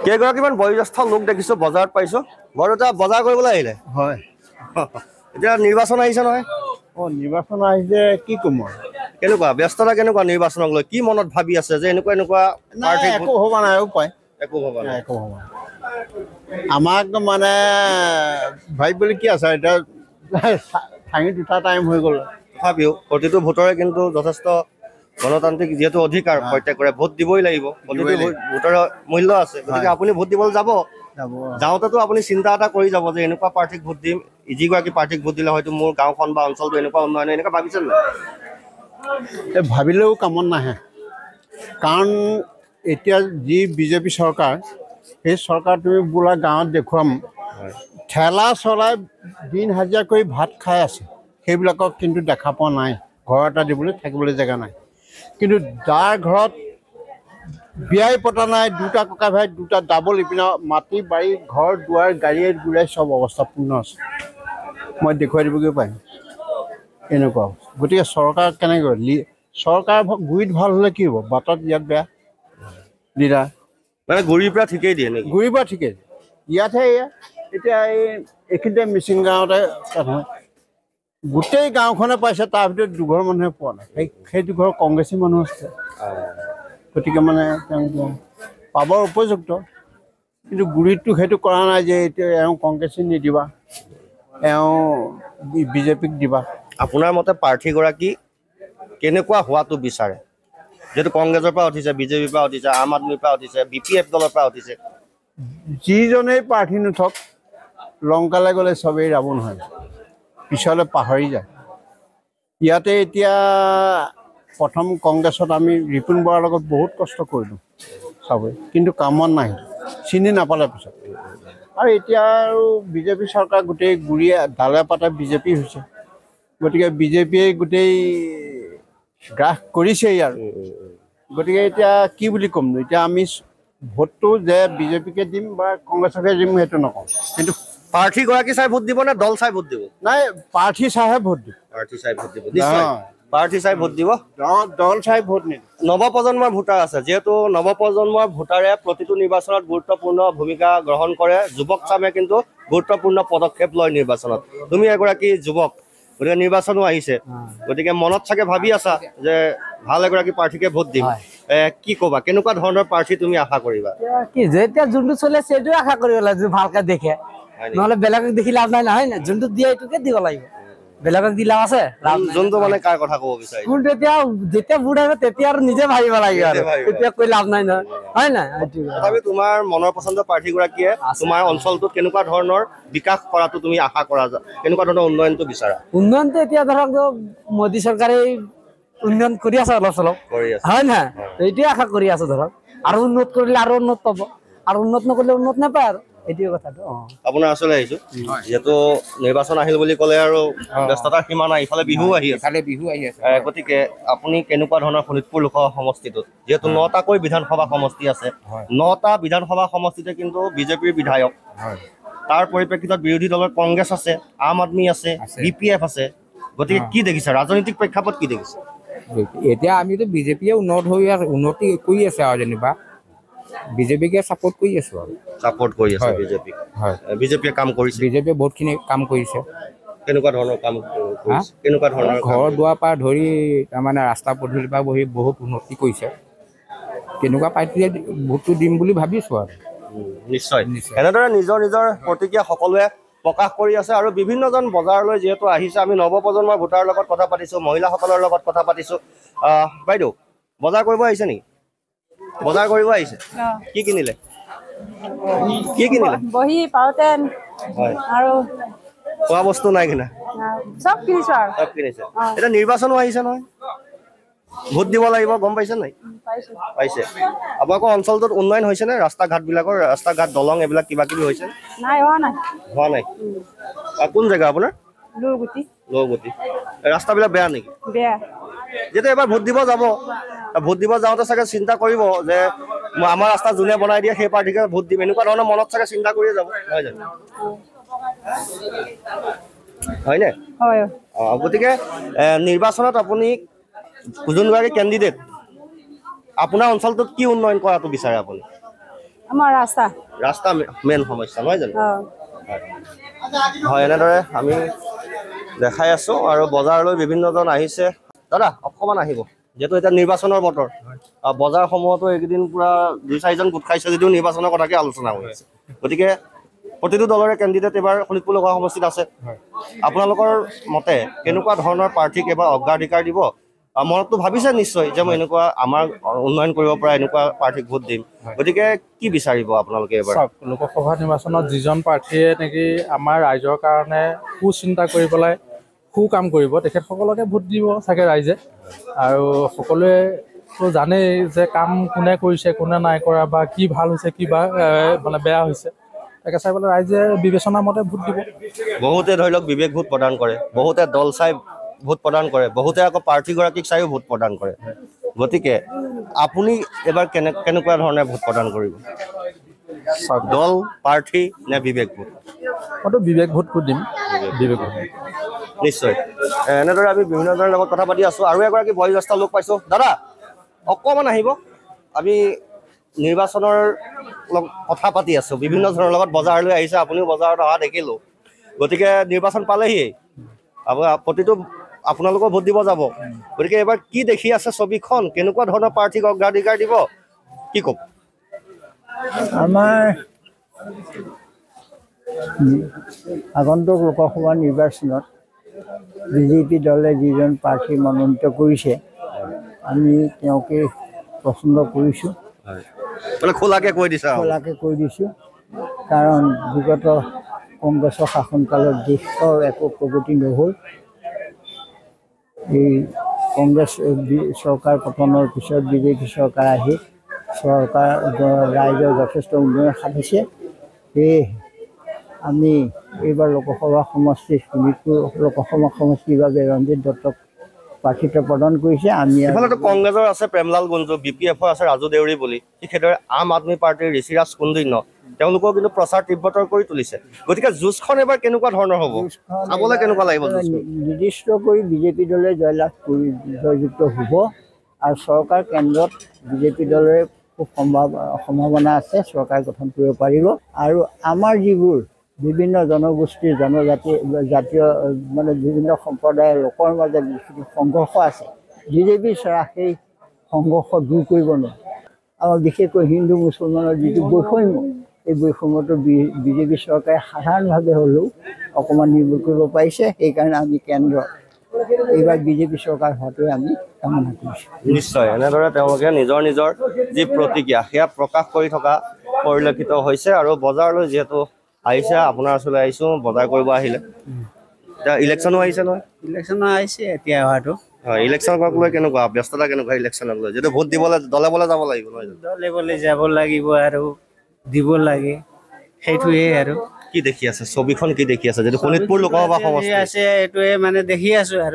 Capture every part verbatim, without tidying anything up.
কেইগৰাকীমান বয়োজ্যেষ্ঠ লোক দেখিছোঁ বজাৰত পাইছোঁ বৰদেউতা বজাৰ কৰিবলৈ আহিলে হয় এতিয়া নিৰ্বাচন আহিছে নহয় অঁ নিৰ্বাচন আহিছে কি ক'ম কেনেকুৱা ব্যস্ততা কেনেকুৱা নিৰ্বাচনক লৈ কি মনত ভাবি আছে যে এনেকুৱা এনেকুৱা একো হ'ব নাই উপায় একো হ'ব নাই একো হ'ব আমাক মানে ভাবিবলৈ কি আছে এতিয়া ঠাঙি দুটা টাইম হৈ গ'ল তথাপিও প্ৰতিটো ভোটৰে কিন্তু যথেষ্ট গণতান্ত্ৰিক যিহেতু অধিকাৰ প্ৰত্যেকৰে ভোট দিবই লাগিব প্ৰতিটো ভোটৰ মূল্য আছে গতিকে আপুনি ভোট দিবলৈ যাব যাওঁতেতো আপুনি চিন্তা এটা কৰি যাব যে এনেকুৱা প্ৰাৰ্থীক ভোট দিম যিগৰাকী প্ৰাৰ্থীক ভোট দিলে হয়তো মোৰ গাঁওখন বা অঞ্চলটো এনেকুৱা উন্নয়ন এনেকুৱা ভাবিছে নাই এই ভাবিলেও কামত নাহে কাৰণ এতিয়া যি বিজেপি চৰকাৰ সেই চৰকাৰ তুমি বোলা গাঁৱত দেখুৱাম ঠেলা চলাই দিন হাজিৰা কৰি ভাত খাই আছে সেইবিলাকক কিন্তু দেখা পোৱা নাই ঘৰ এটা দিবলৈ থাকিবলৈ জেগা নাই কিন্তু যাৰ ঘৰত বিয়াই পতা নাই দুটা ককাই ভাই দুটা ডাবল ইপিনে মাটি বাৰী ঘৰ দুৱাৰ গাড়ীয়ে গুৰাই চব অৱস্থাপূৰ্ণ আছে মই দেখুৱাই দিবগৈ পাৰিম এনেকুৱা গতিকে চৰকাৰ কেনেকৈ চৰকাৰ গুৰিত ভাল হ'লে কি হ'ব বাটত ইয়াত বেয়া দিদা মানে গুৰিৰ পৰা ঠিকেই দিয়ে নেকি গুৰিৰ পৰা ঠিকেই ইয়াতহে এয়া এতিয়া এই এইখিনিতে মিচিং গাঁৱতে নহয় গোটেই গাঁওখনে পাইছে তাৰ ভিতৰত দুঘৰ মানুহে পোৱা নাই সেই সেই দুঘৰ কংগ্ৰেছী মানুহ আছে গতিকে মানে তেওঁ পাবৰ উপযুক্ত কিন্তু গুৰিতটো সেইটো কৰা নাই যে এতিয়া এওঁ কংগ্ৰেছী নিদিবা এওঁ বিজেপিক দিবা আপোনাৰ মতে প্ৰাৰ্থীগৰাকী কেনেকুৱা হোৱাটো বিচাৰে যেহেতু কংগ্ৰেছৰ পৰা উঠিছে বিজেপিৰ পৰা উঠিছে আম আদমিৰ পৰা উঠিছে বি পি এফ দলৰ পৰা উঠিছে যিজনেই প্ৰাৰ্থী নুঠক লংকালৈ গ'লে চবেই ৰাৱণ হয় পিছলৈ পাহৰি যায় ইয়াতে এতিয়া প্ৰথম কংগ্ৰেছত আমি ৰিপুণ বৰাৰ লগত বহুত কষ্ট কৰিলোঁ চবেই কিন্তু কামত নাহিল চিনি নাপালে পিছত আৰু এতিয়া আৰু বিজেপি চৰকাৰ গোটেই গুৰিয়ে ডালে পাতে বিজেপি হৈছে গতিকে বিজেপিয়ে গোটেই গ্ৰাস কৰিছেই আৰু গতিকে এতিয়া কি বুলি ক'মনো এতিয়া আমি ভোটটো যে বিজেপিকে দিম বা কংগ্ৰেছকে দিম সেইটো নকওঁ কিন্তু প্ৰাৰ্থীগৰাকী চাই ভোট দিব নে দল চাই ভোট দিব নাই প্ৰাৰ্থী চাইহে ভোট দিব প্ৰাৰ্থী চাই ভোট দিব নিশ্চয় প্ৰাৰ্থী চাই ভোট দিব দল চাই ভোট নিদিব নৱপ্ৰজন্মৰ ভোটাৰ আছে যিহেতু নৱপ্ৰজন্মৰ ভোটাৰে প্ৰতিটো নিৰ্বাচনত গুৰুত্বপূৰ্ণ ভূমিকা গ্ৰহণ কৰে যুৱক চামে কিন্তু গুৰুত্বপূৰ্ণ পদক্ষেপ লয় নিৰ্বাচনত তুমি এগৰাকী যুৱক গতিকে নিৰ্বাচনো আহিছে গতিকে মনত চাগে ভাবি আছা যে ভাল এগৰাকী প্ৰাৰ্থীকে ভোট দিম কি ক'বা কেনেকুৱা ধৰণৰ প্ৰাৰ্থী তুমি আশা কৰিবা কি যেতিয়া যোনটো চলে সেইটোৱে আশা কৰিব লাগে ভালকে দেখে নহ'লে বেলেগক দেখি লাভ নাই নহয় না যোনটো দিয়ে এইটোকে দিব লাগিব বেলেগক দি লাভ আছে যোনটো মানে কাৰ কথা ক'ব বিচাৰি কোন তেতিয়া যেতিয়া বুঢ় আহিব তেতিয়া আৰু নিজে ভাবিব লাগিব আৰু তেতিয়া কৈ লাভ নাই নহয় হয় নাই তথাপি তোমাৰ মনৰ পচন্দৰ প্ৰাৰ্থীগৰাকীয়ে তোমাৰ অঞ্চলটোত কেনেকুৱা ধৰণৰ বিকাশ কৰাটো তুমি আশা কৰা কেনেকুৱা ধৰণৰ উন্নয়নটো বিচাৰা উন্নয়নটো এতিয়া ধৰক মোদী চৰকাৰে উন্নয়ন কৰি আছে অলপ চলপ হয় নহয় এইটোৱে আশা কৰি আছে ধৰক আৰু উন্নত কৰিলে আৰু উন্নত পাব আৰু উন্নত নকৰিলে উন্নত নাপায় আৰু এইটোৱে কথাটো আপোনাৰ ওচৰলৈ আহিছো যিহেতু নিৰ্বাচন আহিল বুলি ক'লে আৰু ব্যস্ততাৰ সীমা নাই ইফালে বিহু আহি আছে বিহু আহি আছে গতিকে আপুনি কেনেকুৱা ধৰণৰ শোণিতপুৰ লোকসভা সমষ্টিটোত যিহেতু নটাকৈ বিধানসভা সমষ্টি আছে নটা বিধানসভা সমষ্টিতে কিন্তু বিজেপিৰ বিধায়ক তাৰ পৰিপ্ৰেক্ষিতত বিৰোধী দলৰ কংগ্ৰেছ আছে আম আদমি আছে বি পি এফ আছে গতিকে কি দেখিছে ৰাজনৈতিক প্ৰেক্ষাপট কি দেখিছে এতিয়া আমিতো বিজেপিয়ে উন্নত হৈ উন্নতি কৰি আছে আৰু যেনিবা বিজেপিকে ছাপোৰ্ট কৰি আছো আৰু ছাপোৰ্ট কৰি আছে বিজেপিক হয় বিজেপিয়ে কাম কৰিছে বিজেপিয়ে বহুতখিনি কাম কৰিছে কেনেকুৱা ধৰণৰ কাম কৰিছে কেনেকুৱা ধৰণৰ ঘৰ দুৱাৰ পৰা ধৰি তাৰমানে ৰাস্তা পদূলিৰ পৰা বহি বহুত উন্নতি কৰিছে কেনেকুৱা পাৰ্টীয়ে ভোটটো দিম বুলি ভাবিছো আৰু নিশ্চয় এনেদৰে নিজৰ নিজৰ প্ৰতিক্ৰিয়া সকলোৱে প্ৰকাশ কৰি আছে আৰু বিভিন্নজন বজাৰলৈ যিহেতু আহিছে আমি নৱপ্ৰজন্মৰ ভোটাৰৰ লগত কথা পাতিছোঁ মহিলাসকলৰ লগত কথা পাতিছোঁ বাইদেউ বজাৰ কৰিব আহিছে নেকি বজাৰ কৰিব আহিছে কি কিনিলে কি কিনিলে বহি পাউটেন আৰু খোৱা বস্তু নাই কিনা চব কিনিছো আৰু চব কিনিছে এটা নিৰ্বাচনো আহিছে নহয় ভোট দিব লাগিব গম পাইছে নাই পাইছে আপোনালোকৰ অঞ্চলটোত উন্নয়ন হৈছে নে ৰাস্তা ঘাটবিলাকৰ ৰাস্তা ঘাট দলং এইবিলাক কিবা কিবি হৈছে নাই হোৱা নাই হোৱা নাই কোন জেগা আপোনাৰ লগুটি লগুটি ৰাস্তাবিলাক বেয়া নেকি বেয়া যেতিয়া এবাৰ ভোট দিব যাব ভোট দিব যাওঁতে চাগে চিন্তা কৰিব যে আমাৰ ৰাস্তা যোনে বনাই দিয়ে সেই পাৰ্টিকে ভোট দিম এনেকুৱা ধৰণৰ মনত চাগে চিন্তা কৰিয়ে যাব নহয় জানো হয়নে হয় গতিকে নিৰ্বাচনত আপুনি যোনগৰাকী কেণ্ডিডেট আপোনাৰ অঞ্চলটোত কি উন্নয়ন কৰাটো বিচাৰে আপুনি আমাৰ ৰাস্তা ৰাস্তা মেইন সমস্যা নহয় জানো অঁ হয় এনেদৰে আমি দেখাই আছো আৰু বজাৰলৈ বিভিন্নজন আহিছে দাদা অকণমান আহিব যিহেতু এতিয়া নিৰ্বাচনৰ বতৰ আৰু বজাৰসমূহতো এইকেইদিন পুৰা দুই চাৰিজন গোট খাইছে যদিও নিৰ্বাচনৰ কথাকে আলোচনা হৈ আছে গতিকে প্ৰতিটো দলৰে কেণ্ডিডেট এবাৰ শোণিতপুৰ লোকসভা সমষ্টিত আছে আপোনালোকৰ মতে কেনেকুৱা ধৰণৰ প্ৰাৰ্থীক এবাৰ অগ্ৰাধিকাৰ দিব মনততো ভাবিছে নিশ্চয় যে মই এনেকুৱা আমাৰ উন্নয়ন কৰিব পৰা এনেকুৱা প্ৰাৰ্থীক ভোট দিম গতিকে কি বিচাৰিব আপোনালোকে এবাৰ চাওক লোকসভা নিৰ্বাচনত যিজন প্ৰাৰ্থীয়ে নেকি আমাৰ ৰাইজৰ কাৰণে সুচিন্তা কৰি পেলাই সু কাম কৰিব তেখেতসকলকে ভোট দিব চাগে ৰাইজে আৰু সকলোৱেতো জানেই যে কাম কোনে কৰিছে কোনে নাই কৰা বা কি ভাল হৈছে কি বা মানে বেয়া হৈছে তাকে চাই পেলাই ৰাইজে বিবেচনা মতে ভোট দিব বহুতে ধৰি লওক বিবেক ভোট প্ৰদান কৰে বহুতে দল চাই ভোট প্ৰদান কৰে বহুতে আকৌ প্ৰাৰ্থীগৰাকীক চাইও ভোট প্ৰদান কৰে গতিকে আপুনি এবাৰ কেনে কেনেকুৱা ধৰণে ভোট প্ৰদান কৰিব দল প্ৰাৰ্থী নে বিবেক ভোট মইতো বিবেক ভোটটো দিম বিবেক ভোট নিশ্চয় এনেদৰে আমি বিভিন্নজনৰ লগত কথা পাতি আছো আৰু এগৰাকী বয়োজ্যেষ্ঠ লোক পাইছো দাদা অকণমান আহিব আমি নিৰ্বাচনৰ লগত কথা পাতি আছো বিভিন্ন জনৰ লগত বজাৰলৈ আহিছে আপুনিও বজাৰত অহা দেখিলো গতিকে নিৰ্বাচন পালেহি প্ৰতিটো আপোনালোকৰ ভোট দিব যাব গতিকে এবাৰ কি দেখি আছে ছবিখন কেনেকুৱা ধৰণৰ প্ৰাৰ্থীক অগ্ৰাধিকাৰ দিব কি ক'ব আমাৰ আগন্তুক লোকসভা নিৰ্বাচনত বিজেপি দলে যিজন প্ৰাৰ্থী মনোনীত কৰিছে আমি তেওঁকে পচন্দ কৰিছোঁ মানে খোলাকে কৈ দিছে খোলাকে কৈ দিছোঁ কাৰণ বিগত কংগ্ৰেছৰ শাসনকালত দেশৰ একো প্ৰগতি নহ'ল এই কংগ্ৰেছ চৰকাৰ পতনৰ পিছত বিজেপি চৰকাৰ আহি চৰকাৰ ৰাইজৰ যথেষ্ট উন্নয়ন সাধিছে সেয়ে আমি এইবাৰ লোকসভা সমষ্টি শোণিতপুৰ লোকসভা সমষ্টিৰ বাবে ৰঞ্জিত দত্তক প্ৰাৰ্থিত্ব প্ৰদান কৰিছে আমি এইফালেতো কংগ্ৰেছৰ আছে প্ৰেমলাল গুঞ্জু বি পি এফৰ আছে ৰাজু দেউৰী বুলি ঠিক সেইদৰে আম আদমি পাৰ্টীৰ ঋষিৰাজ কুন্দন্য তেওঁলোকেও কিন্তু প্ৰচাৰ তীব্ৰতৰ কৰি তুলিছে গতিকে যুঁজখন এবাৰ কেনেকুৱা ধৰণৰ হ'ব চাবলৈ কেনেকুৱা লাগিব নিৰ্দিষ্ট কৰি বিজেপি দলে জয়লাভ কৰি জয়যুক্ত হ'ব আৰু চৰকাৰ কেন্দ্ৰত বিজেপি দলৰে খুব সম্ভাৱ সম্ভাৱনা আছে চৰকাৰ গঠন কৰিব পাৰিব আৰু আমাৰ যিবোৰ বিভিন্ন জনগোষ্ঠীৰ জনজাতি জাতীয় মানে বিভিন্ন সম্প্ৰদায়ৰ লোকৰ মাজত যিখিনি সংঘৰ্ষ আছে বিজেপিৰ চৰা সেই সংঘৰ্ষ দূৰ কৰিব নোৱাৰে আমাৰ বিশেষকৈ হিন্দু মুছলমানৰ যিটো বৈষম্য এই বৈষম্যটো বিজেপি চৰকাৰে সাধাৰণভাৱে হ'লেও অকণমান নিৰ্মূল কৰিব পাৰিছে সেইকাৰণে আমি কেন্দ্ৰত এইবাৰ বিজেপি চৰকাৰ হোৱাটোৱে আমি কামনা কৰিছোঁ নিশ্চয় এনেদৰে তেওঁলোকে নিজৰ নিজৰ যি প্ৰতিক্ৰিয়া সেয়া প্ৰকাশ কৰি থকা পৰিলক্ষিত হৈছে আৰু বজাৰলৈ যিহেতু আহিছে আপোনাৰ ওচৰলৈ আহিছোঁ বজাৰ কৰিব আহিলে এতিয়া ইলেকশ্যনো আহিছে নহয় ইলেকশ্যনো আহিছে এতিয়া অহাটো হয় ইলেকশ্যনক লৈ কেনেকুৱা ব্যস্ততা কেনেকুৱা ইলেকশ্যনক লৈ যিহেতু ভোট দিবলৈ দলে বলে যাব লাগিব নহয় দলে বলে যাব লাগিব আৰু দিব লাগে সেইটোৱে আৰু কি দেখি আছে ছবিখন কি দেখি আছে যিহেতু শোণিতপুৰ লোকসভা সমষ্টি আছে এইটোৱে মানে দেখি আছো আৰু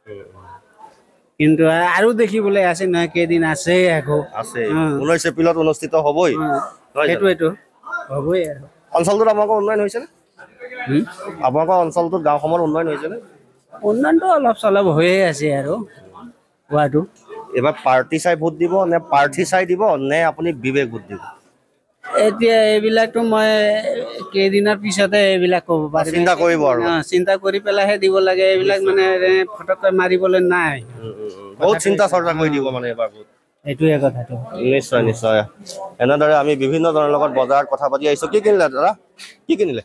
কিন্তু আৰু দেখিবলৈ আছে নহয় কেইদিন আছে আকৌ আছে ঊনৈছ এপ্ৰিলত অনুষ্ঠিত হ'বই সেইটোৱেতো হ'বই আৰু অঞ্চলটোত আপোনালোকৰ উন্নয়ন হৈছেনে আপোনালোকৰ অঞ্চলটোত গাঁওসমূহত উন্নয়ন হৈছেনে উন্নয়নটো অলপ চলপ হৈয়ে আছে আৰু হোৱাটো এইবাৰ পাৰ্টি চাই ভোট দিব নে প্ৰাৰ্থী চাই দিব নে আপুনি বিবেক ভোট দিব এতিয়া এইবিলাকতো মই কেইদিনৰ পিছতে এইবিলাক ক'ব পাৰিম চিন্তা কৰিব আৰু চিন্তা কৰি পেলাইহে দিব লাগে এইবিলাক মানে ফটককৈ মাৰিবলৈ নাই বহুত চিন্তা চৰ্চা কৰি দিব মানে এইবাৰ ভোট এইটোৱে কথাটো নিশ্চয় নিশ্চয় এনেদৰে আমি বিভিন্ন জনৰ লগত বজাৰত কথা পাতি আহিছোঁ কি কিনিলে দাদা কি কিনিলে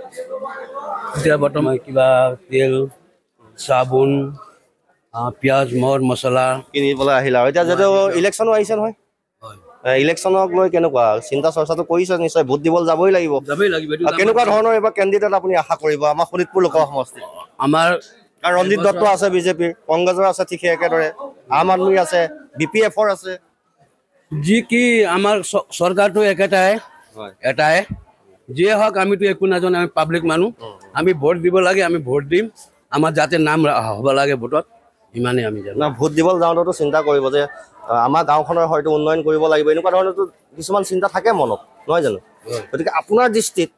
এতিয়া বৰ্তমান কিবা তেল চাবোন পিঁয়াজ মদ মছলা কিনিবলৈ আহিলা এতিয়া যিহেতু ইলেকশ্যনো আহিছে নহয় ইলেকশ্যনক লৈ কেনেকুৱা চিন্তা চৰ্চাটো কৰিছে নিশ্চয় ভোট দিবলৈ যাবই লাগিব যাবই লাগিব কেনেকুৱা ধৰণৰ এইবাৰ কেণ্ডিডেট আপুনি আশা কৰিব আমাৰ শোণিতপুৰ লোকসভা সমষ্টি আমাৰ আৰু ৰঞ্জিত দত্ত আছে বিজেপিৰ কংগ্ৰেছৰ আছে ঠিক একেদৰে আম আদমিৰ আছে বি পি এফৰ আছে যি কি আমাৰ চৰকাৰটো একেটাই এটাই যিয়ে হওক আমিতো একো নাজানো আমি পাব্লিক মানুহ আমি ভোট দিব লাগে আমি ভোট দিম আমাৰ যাতে নাম হ'ব লাগে ভোটত ইমানেই আমি জানো না ভোট দিবলৈ যাওঁতেতো চিন্তা কৰিব যে আমাৰ গাঁওখনৰ হয়তো উন্নয়ন কৰিব লাগিব এনেকুৱা ধৰণৰতো কিছুমান চিন্তা থাকে মনত নহয় জানো গতিকে আপোনাৰ দৃষ্টিত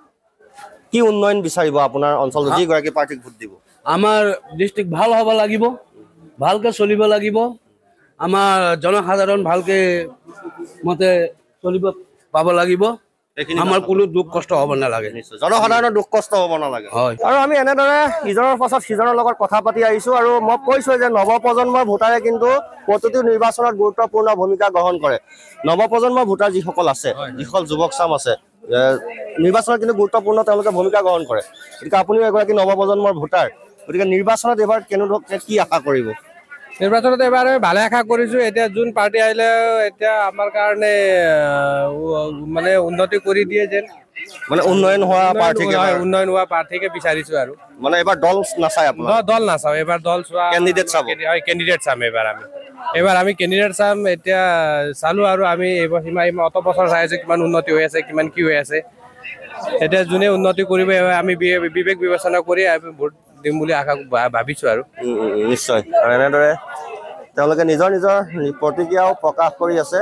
কি উন্নয়ন বিচাৰিব আপোনাৰ অঞ্চলত যিগৰাকী পাৰ্টীক ভোট দিব আমাৰ ডিষ্ট্ৰিক্ট ভাল হ'ব লাগিব ভালকৈ চলিব লাগিব আমাৰ জনসাধাৰণ ভালকৈ মতে চলিব পাব লাগিব আমাৰ কোনো দুখ কষ্ট হ'ব নালাগে জনসাধাৰণৰ দুখ কষ্ট হ'ব নালাগে হয় আৰু আমি এনেদৰে ইজনৰ পাছত সিজনৰ লগত কথা পাতি আহিছো আৰু মই কৈছো যে নৱপ্ৰজন্মৰ ভোটাৰে কিন্তু প্ৰতিটো নিৰ্বাচনত গুৰুত্বপূৰ্ণ ভূমিকা গ্ৰহণ কৰে নৱপ্ৰজন্মৰ ভোটাৰ যিসকল আছে যিসকল যুৱক চাম আছে নিৰ্বাচনত কিন্তু গুৰুত্বপূৰ্ণ তেওঁলোকে ভূমিকা গ্ৰহণ কৰে গতিকে আপুনিও এগৰাকী নৱপ্ৰজন্মৰ ভোটাৰ গতিকে নিৰ্বাচনত এবাৰ কেনেধৰণে কি আশা কৰিব নিৰ্বাচনত এবাৰ ভালে আশা কৰিছোঁ এতিয়া যোন পাৰ্টি আহিলে এতিয়া আমাৰ কাৰণে মানে উন্নতি কৰি দিয়ে যেন মানে উন্নয়ন হোৱা প্ৰাৰ্থীকে উন্নয়ন হোৱা প্ৰাৰ্থীকে বিচাৰিছোঁ আৰু মানে এবাৰ দল নাচায় আপোনাৰ দল নাচাওঁ এবাৰ দল চোৱা কেণ্ডিডেট চাব কেণ্ডিডেট চাম এবাৰ আমি এবাৰ আমি কেণ্ডিডেট চাম এতিয়া চালোঁ আৰু আমি এইবাৰ সিমান ইমান অত বছৰ চাই আছোঁ কিমান উন্নতি হৈ আছে কিমান কি হৈ আছে এতিয়া যোনে উন্নতি কৰিব আমি বিবেক বিবেচনা কৰি আমি ভোট দিম বুলি আশা ভাবিছোঁ আৰু নিশ্চয় আৰু এনেদৰে তেওঁলোকে নিজৰ নিজৰ প্ৰতিক্ৰিয়াও প্ৰকাশ কৰি আছে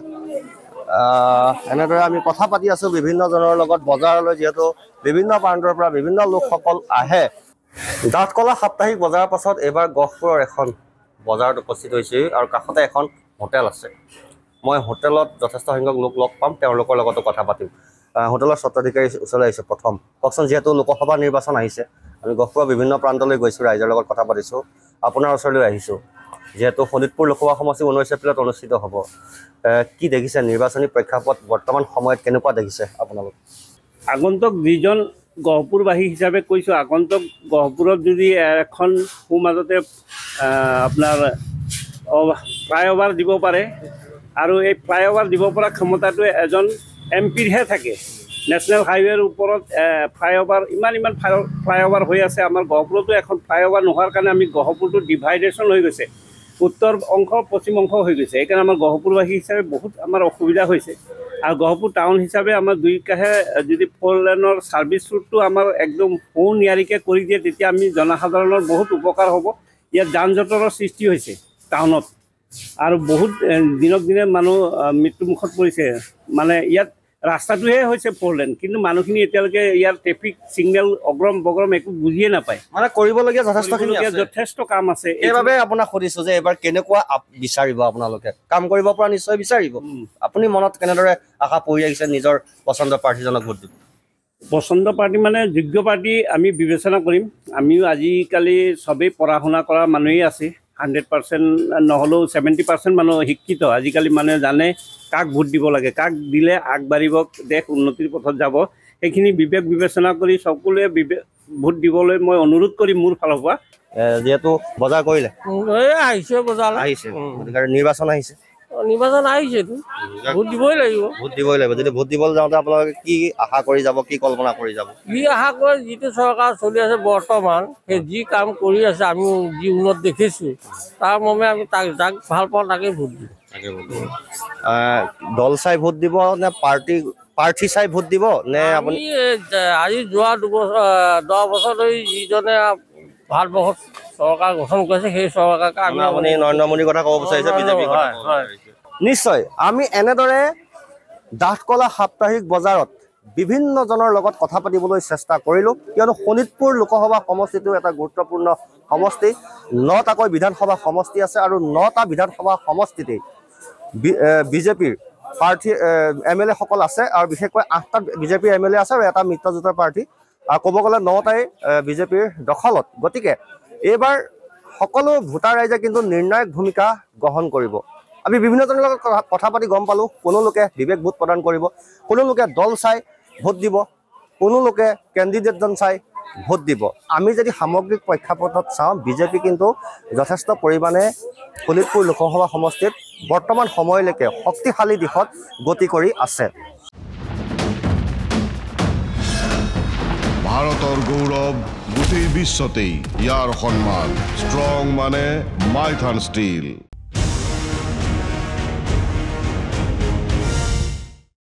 এনেদৰে আমি কথা পাতি আছোঁ বিভিন্নজনৰ লগত বজাৰলৈ যিহেতু বিভিন্ন প্ৰান্তৰ পৰা বিভিন্ন লোকসকল আহে ডাঠকলা সাপ্তাহিক বজাৰৰ পাছত এইবাৰ গহপুৰৰ এখন বজাৰত উপস্থিত হৈছোঁ আৰু কাষতে এখন হোটেল আছে মই হোটেলত যথেষ্ট সংখ্যক লোক লগ পাম তেওঁলোকৰ লগতো কথা পাতিম হোটেলৰ স্বত্বাধিকাৰী ওচৰলৈ আহিছোঁ প্ৰথম কওকচোন যিহেতু লোকসভা নিৰ্বাচন আহিছে আমি গহপুৰৰ বিভিন্ন প্ৰান্তলৈ গৈছোঁ ৰাইজৰ লগত কথা পাতিছোঁ আপোনাৰ ওচৰলৈ আহিছোঁ যিহেতু শোণিতপুৰ লোকসভা সমষ্টি ঊনৈছ এপ্ৰিলত অনুষ্ঠিত হ'ব কি দেখিছে নিৰ্বাচনী প্ৰেক্ষাপট বৰ্তমান সময়ত কেনেকুৱা দেখিছে আপোনালোক আগন্তুক যিজন গহপুৰবাসী হিচাপে কৈছোঁ আগন্তুক গহপুৰত যদি এখন সোঁমাজতে আপোনাৰ ফ্লাইঅভাৰ দিব পাৰে আৰু এই ফ্লাইঅভাৰ দিব পৰা ক্ষমতাটো এজন এম পিৰহে থাকে নেশ্যনেল হাইৱেৰ ওপৰত ফ্লাইঅভাৰ ইমান ইমান ফ্লাইঅভাৰ হৈ আছে আমাৰ গহপুৰতো এখন ফ্লাইঅভাৰ নোহোৱাৰ কাৰণে আমি গহপুৰটো ডিভাইডেশ্যন হৈ গৈছে উত্তৰ অংশ পশ্চিম অংশ হৈ গৈছে সেইকাৰণে আমাৰ গহপুৰবাসী হিচাপে বহুত আমাৰ অসুবিধা হৈছে আৰু গহপুৰ টাউন হিচাপে আমাৰ দুই কাষে যদি ফ'ৰ লেনৰ ছাৰ্ভিচ ৰুটটো আমাৰ একদম সৌ নিয়াৰিকৈ কৰি দিয়ে তেতিয়া আমি জনসাধাৰণৰ বহুত উপকাৰ হ'ব ইয়াত যান জঁটৰৰ সৃষ্টি হৈছে টাউনত আৰু বহুত দিনক দিনে মানুহ মৃত্যুমুখত পৰিছে মানে ইয়াত ৰাস্তাটোহে হৈছে ফ'ৰ লেন কিন্তু মানুহখিনি এতিয়ালৈকে ইয়াৰ ট্ৰেফিক ছিগনেল অগ্ৰম বগ্ৰম একো বুজিয়ে নাপায় মানে কৰিবলগীয়া যথেষ্টখিনি যথেষ্ট কাম আছে এইবাবে আপোনাক সুধিছোঁ যে এইবাৰ কেনেকুৱা বিচাৰিব আপোনালোকে কাম কৰিব পৰা নিশ্চয় বিচাৰিব আপুনি মনত কেনেদৰে আশা পৰি আহিছে নিজৰ পচন্দৰ প্ৰাৰ্থীজনক ভোট দিব পচন্দ পাৰ্টি মানে যোগ্য পাৰ্টি আমি বিবেচনা কৰিম আমিও আজিকালি চবেই পঢ়া শুনা কৰা মানুহেই আছে হাণ্ড্ৰেড পাৰ্চেণ্ট নহ'লেও ছেভেণ্টি পাৰ্চেণ্ট মানুহ শিক্ষিত আজিকালি মানুহে জানে কাক ভোট দিব লাগে কাক দিলে আগবাঢ়িব দেশ উন্নতিৰ পথত যাব সেইখিনি বিবেক বিবেচনা কৰি সকলোৱে বিবেক ভোট দিবলৈ মই অনুৰোধ কৰিম মোৰ ফালৰ পৰা যিহেতু বজাৰ কৰিলে আহিছে বজাৰ আহিছে গতিকে নিৰ্বাচন আহিছে নিৰ্বাচন আহিছেতো ভোট দিবই লাগিব ভোট দিবই লাগিব যদি ভোট দিবলৈ যাওঁতে আপোনালোকে কি আশা কৰি যাব কি কল্পনা কৰি যাব কি আশা কৰে যিটো চৰকাৰ চলি আছে বৰ্তমান সেই যি কাম কৰি আছে আমি যি উন্নত দেখিছোঁ তাৰ মৰ্মে আমি তাক যাক ভাল পাওঁ তাকে ভোট দিম দল চাই ভোট দিব নে পাৰ্টি প্ৰাৰ্থী চাই ভোট দিব নে আপুনি আজি যোৱা দুবছৰ দহ বছৰ ধৰি যিজনে ভাৰতবৰ্ষত চৰকাৰ গঠন কৰিছে সেই চৰকাৰক আমি আপুনি নৰেন্দ্ৰ মোদীৰ কথা ক'ব বিচাৰিছে বিজেপি নিশ্চয় আমি এনেদৰে ডাঠকলা সাপ্তাহিক বজাৰত বিভিন্নজনৰ লগত কথা পাতিবলৈ চেষ্টা কৰিলোঁ কিয়নো শোণিতপুৰ লোকসভা সমষ্টিটো এটা গুৰুত্বপূৰ্ণ সমষ্টি নটাকৈ বিধানসভা সমষ্টি আছে আৰু নটা বিধানসভা সমষ্টিতেই বিজেপিৰ প্ৰাৰ্থী এম এল এসকল আছে আৰু বিশেষকৈ আঠটা বিজেপিৰ এম এল এ আছে আৰু এটা মিত্ৰজোঁটৰ প্ৰাৰ্থী আৰু ক'ব গ'লে নটাই বিজেপিৰ দখলত গতিকে এইবাৰ সকলো ভোটাৰ ৰাইজে কিন্তু নিৰ্ণায়ক ভূমিকা গ্ৰহণ কৰিব আমি বিভিন্নজনৰ লগত কথা পাতি গম পালোঁ কোনো লোকে বিবেক ভোট প্ৰদান কৰিব কোনো লোকে দল চাই ভোট দিব কোনো লোকে কেণ্ডিডেটজন চাই ভোট দিব আমি যদি সামগ্ৰিক প্ৰেক্ষাপটত চাওঁ বিজেপি কিন্তু যথেষ্ট পৰিমাণে শোণিতপুৰ লোকসভা সমষ্টিত বৰ্তমান সময়লৈকে শক্তিশালী দিশত গতি কৰি আছে ভাৰতৰ গৌৰৱ গোটেই বিশ্বতেই ইয়াৰ সন্মান ষ্ট্ৰং মানে মাইথান ষ্টীল